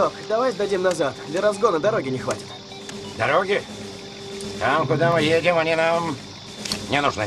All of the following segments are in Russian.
Док, давай сдадим назад. Для разгона дороги не хватит. Дороги? Там, куда мы едем, они нам не нужны.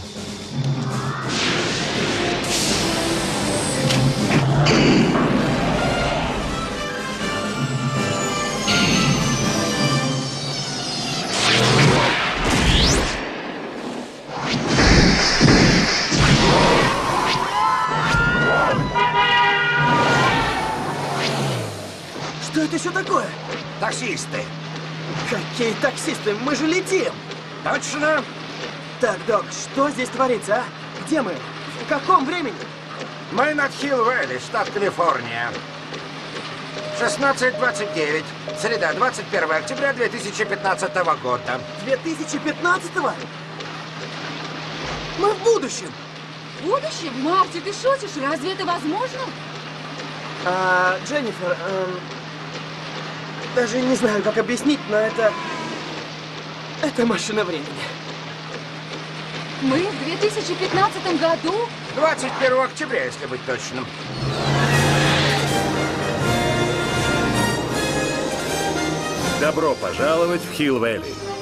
Что это еще такое? Таксисты. Какие таксисты? Мы же летим! Точно? Так, Док, что здесь творится, а? Где мы? В каком времени? Мы над Хилл-Вэлли, штат Калифорния. 16:29. Среда, 21 октября 2015 года. 2015-го? Мы в будущем! В будущем? Марти, ты шутишь? Разве это возможно? Дженнифер, даже не знаю, как объяснить, но это машина времени. Мы в 2015 году? 21 октября, если быть точным. Добро пожаловать в Хилл-Вэлли.